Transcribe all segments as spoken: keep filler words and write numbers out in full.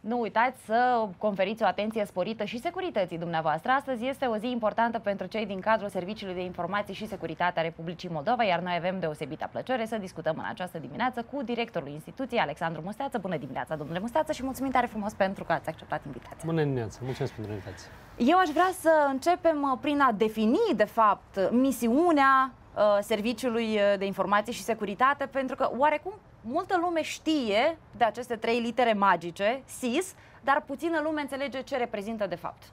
Nu uitați să conferiți o atenție sporită și securității dumneavoastră. Astăzi este o zi importantă pentru cei din cadrul Serviciului de Informații și Securitate a Republicii Moldova, iar noi avem deosebită plăcere să discutăm în această dimineață cu directorul instituției, Alexandru Musteață. Bună dimineața, domnule Musteață, și mulțumim tare frumos pentru că ați acceptat invitația. Bună dimineața, mulțumesc pentru invitație. Eu aș vrea să începem prin a defini, de fapt, misiunea Serviciului de Informații și Securitate, pentru că oarecum multă lume știe de aceste trei litere magice, S I S, dar puțină lume înțelege ce reprezintă de fapt.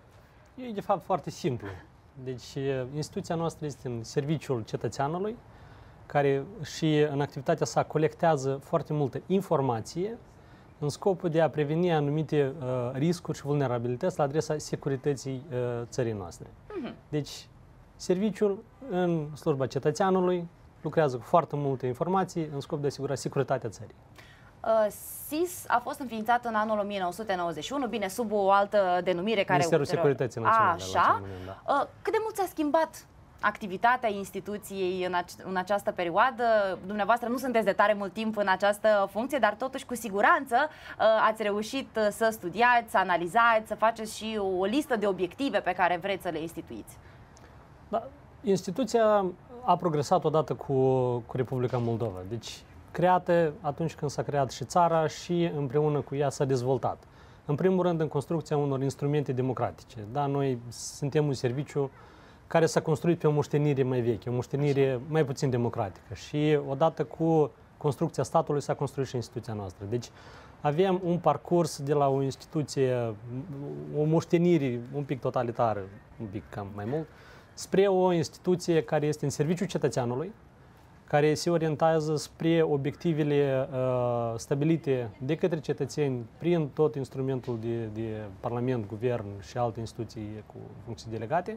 E de fapt foarte simplu. Deci instituția noastră este în serviciul cetățeanului, care și în activitatea sa colectează foarte multă informație în scopul de a preveni anumite uh, riscuri și vulnerabilități la adresa securității uh, țării noastre. Uh-huh. Deci serviciul în slujba cetățeanului lucrează cu foarte multe informații în scop de a asigura securitatea țării. Uh, S I S a fost înființat în anul o mie nouă sute nouăzeci și unu, bine, sub o altă denumire care... Ministerul Securității Naționale. Așa. Moment, da. uh, cât de mult s-a schimbat activitatea instituției în, ace în această perioadă? Dumneavoastră nu sunteți de tare mult timp în această funcție, dar totuși cu siguranță uh, ați reușit să studiați, să analizați, să faceți și o listă de obiective pe care vreți să le instituiți. Da, instituția a progresat odată cu, cu Republica Moldova. Deci, creată atunci când s-a creat și țara și împreună cu ea s-a dezvoltat. În primul rând, în construcția unor instrumente democratice. Da, noi suntem un serviciu care s-a construit pe o moștenire mai veche, o moștenire mai puțin democratică. Și odată cu construcția statului s-a construit și instituția noastră. Deci, avem un parcurs de la o instituție, o moștenire un pic totalitară, un pic cam mai mult, spre o instituție care este în serviciul cetățeanului, care se orientează spre obiectivele uh, stabilite de către cetățeni prin tot instrumentul de, de Parlament, Guvern și alte instituții cu funcții delegate.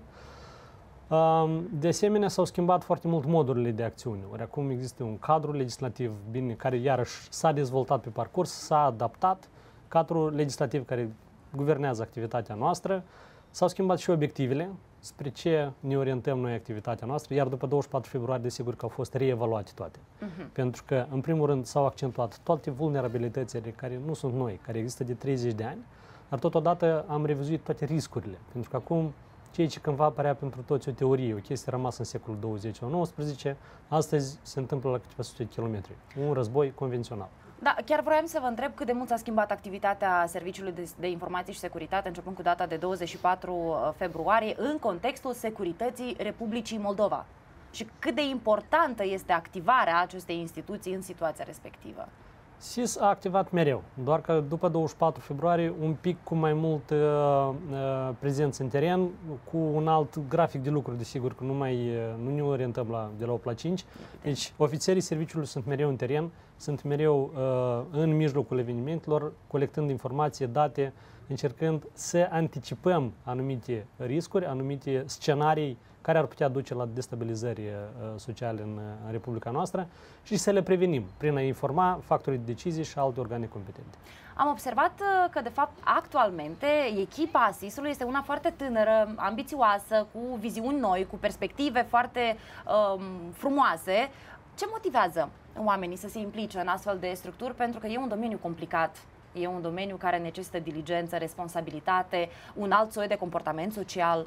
Uh, de asemenea, s-au schimbat foarte mult modurile de acțiune. Ori acum există un cadru legislativ bine, care iarăși s-a dezvoltat pe parcurs, s-a adaptat, cadrul legislativ care guvernează activitatea noastră. S-au schimbat și obiectivele, spre ce ne orientăm noi activitatea noastră, iar după douăzeci și patru februarie, desigur că au fost reevaluate toate. Uh-huh. Pentru că, în primul rând, s-au accentuat toate vulnerabilitățile care nu sunt noi, care există de treizeci de ani, dar totodată am revizuit toate riscurile. Pentru că acum, ceea ce cândva părea pentru toți o teorie, o chestie rămasă în secolul douăzeci sau nouăsprezece, astăzi se întâmplă la câteva sute de kilometri. Un război convențional. Da, chiar vroiam să vă întreb cât de mult s-a schimbat activitatea Serviciului de, de Informații și Securitate începând cu data de douăzeci și patru februarie în contextul securității Republicii Moldova și cât de importantă este activarea acestei instituții în situația respectivă. S I S a activat mereu, doar că după douăzeci și patru februarie un pic cu mai mult uh, uh, prezență în teren, cu un alt grafic de lucru, desigur că nu, mai, uh, nu ne orientăm la, de la opt la cinci. Deci ofițerii serviciului sunt mereu în teren, sunt mereu uh, în mijlocul evenimentelor, colectând informații, date, încercând să anticipăm anumite riscuri, anumite scenarii care ar putea duce la destabilizări uh, sociale în, în Republica noastră și să le prevenim prin a informa factorii de decizii și alte organe competente. Am observat că, de fapt, actualmente, echipa S I S-ului este una foarte tânără, ambițioasă, cu viziuni noi, cu perspective foarte um, frumoase. Ce motivează oamenii să se implice în astfel de structuri? Pentru că e un domeniu complicat, e un domeniu care necesită diligență, responsabilitate, un alt soi de comportament social.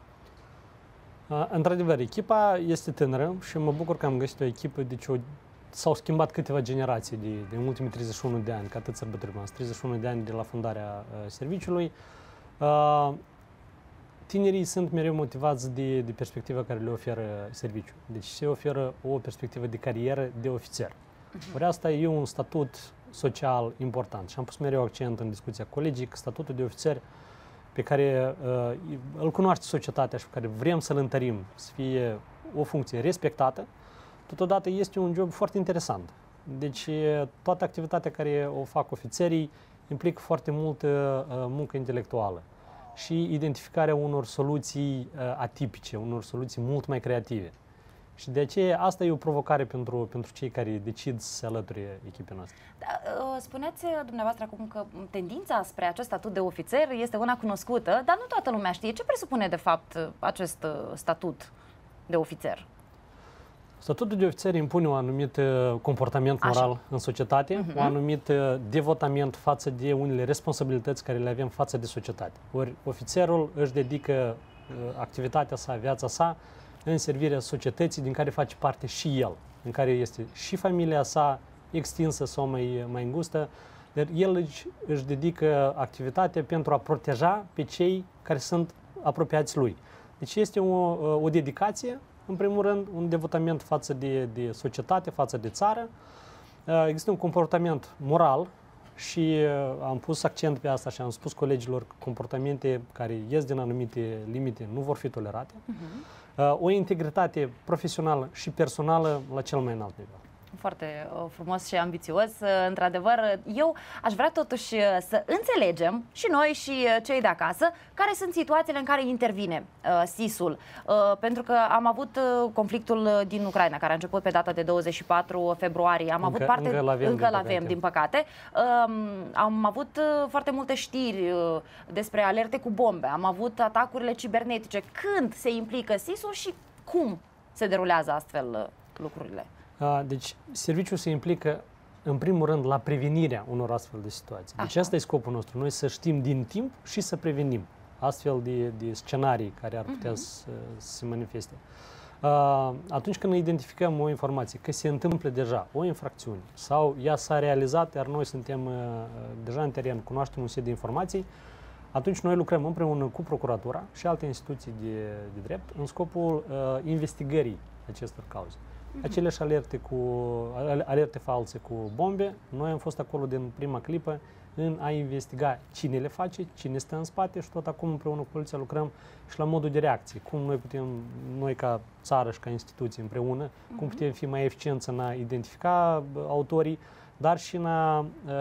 Într-adevăr, echipa este tânără și mă bucur că am găsit o echipă, deci s-au schimbat câteva generații de, de în ultimii treizeci și unu de ani, că atât sărbătorim azi, treizeci și unu de ani de la fundarea uh, serviciului. Uh, tinerii sunt mereu motivați de, de perspectiva care le oferă serviciul. Deci se oferă o perspectivă de carieră de ofițer. Uh-huh. Ori asta e un statut social important și am pus mereu accent în discuția cu colegii că statutul de ofițer pe care uh, îl cunoaște societatea și pe care vrem să-l întărim, să fie o funcție respectată, totodată este un job foarte interesant. Deci toată activitatea care o fac ofițerii implică foarte multă uh, muncă intelectuală și identificarea unor soluții uh, atipice, unor soluții mult mai creative. Și de aceea asta e o provocare pentru, pentru cei care decid să se alăture echipei noastre. Da, spuneți dumneavoastră acum că tendința spre acest statut de ofițer este una cunoscută, dar nu toată lumea știe. Ce presupune de fapt acest statut de ofițer? Statutul de ofițer impune un anumit comportament moral Așa. în societate, uh-huh. un anumit devotament față de unele responsabilități care le avem față de societate. Ori ofițerul își dedică activitatea sa, viața sa, în servirea societății din care face parte și el, în care este și familia sa extinsă sau mai, mai îngustă, dar el își, își dedică activitatea pentru a proteja pe cei care sunt apropiați lui. Deci este o, o dedicație, în primul rând, un devotament față de, de societate, față de țară. Există un comportament moral și am pus accent pe asta și am spus colegilor că comportamente care ies din anumite limite nu vor fi tolerate. Uh-huh. O integritate profesională și personală la cel mai înalt nivel. Foarte uh, frumos și ambițios. Uh, într-adevăr, eu aș vrea totuși uh, să înțelegem și noi și uh, cei de acasă care sunt situațiile în care intervine uh, S I S-ul. Uh, pentru că am avut uh, conflictul din Ucraina, care a început pe data de douăzeci și patru februarie. Am încă, avut parte, încă l-avem, încă l-avem din păcate. Uh, am avut uh, foarte multe știri uh, despre alerte cu bombe. Am avut atacurile cibernetice. Când se implică S I S-ul și cum se derulează astfel uh, lucrurile? Deci, serviciul se implică, în primul rând, la prevenirea unor astfel de situații. Deci, Așa. asta e scopul nostru, noi să știm din timp și să prevenim astfel de, de scenarii care ar putea uh-huh. să, să se manifeste. Atunci când identificăm o informație că se întâmplă deja o infracțiune sau ea s-a realizat, iar noi suntem deja în teren, cunoaștem un set de informații, atunci noi lucrăm împreună cu procuratura și alte instituții de, de drept în scopul uh, investigării acestor cauze. Aceleași alerte, cu, alerte false cu bombe, noi am fost acolo din prima clipă în a investiga cine le face, cine stă în spate și tot acum împreună cu poliția lucrăm și la modul de reacție. Cum noi putem, noi ca țară și ca instituție împreună, uh-huh. cum putem fi mai eficienți în a identifica autorii, dar și în a,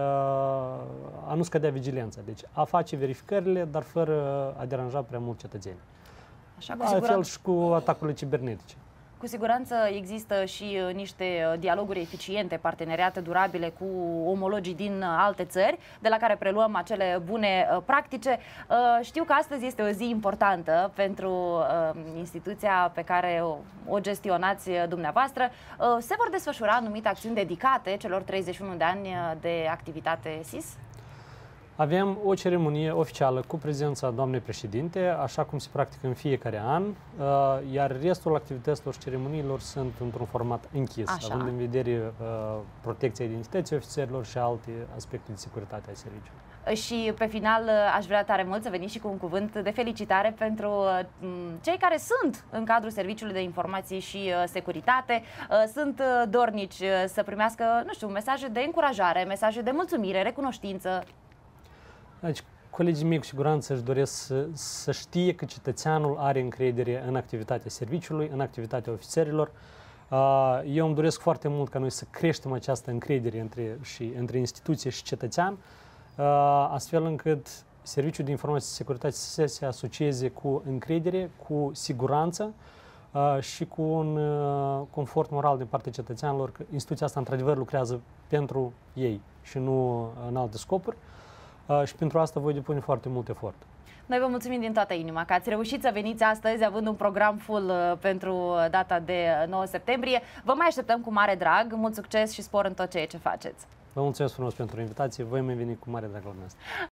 a nu scădea vigilența. Deci a face verificările, dar fără a deranja prea mult cetățenii. Așa, cu La fel și cu atacurile cibernetice. Cu siguranță există și niște dialoguri eficiente, parteneriate durabile cu omologii din alte țări, de la care preluăm acele bune practice. Știu că astăzi este o zi importantă pentru instituția pe care o gestionați dumneavoastră. Se vor desfășura anumite acțiuni dedicate celor treizeci și unu de ani de activitate S I S? Avem o ceremonie oficială cu prezența doamnei președinte, așa cum se practică în fiecare an, iar restul activităților și ceremoniilor sunt într-un format închis, așa. având în vedere protecția identității ofițerilor și alte aspecte de securitate a serviciului. Și pe final aș vrea tare mult să veniți și cu un cuvânt de felicitare pentru cei care sunt în cadrul Serviciului de Informații și Securitate. Sunt dornici să primească, nu știu, mesaje de încurajare, mesaje de mulțumire, recunoștință. Deci, colegii mei cu siguranță își doresc să, să știe că cetățeanul are încredere în activitatea serviciului, în activitatea ofițerilor. Eu îmi doresc foarte mult ca noi să creștem această încredere între, și, între instituție și cetățean, astfel încât Serviciul de Informații și Securitate să se asocieze cu încredere, cu siguranță și cu un confort moral din partea cetățeanilor, că instituția asta într-adevăr lucrează pentru ei și nu în alte scopuri. Uh, și pentru asta voi depune foarte mult efort. Noi vă mulțumim din toată inima că ați reușit să veniți astăzi având un program full uh, pentru data de nouă septembrie. Vă mai așteptăm cu mare drag, mult succes și spor în tot ceea ce faceți. Vă mulțumesc frumos pentru invitație, voi mai veni cu mare drag la dumneavoastră.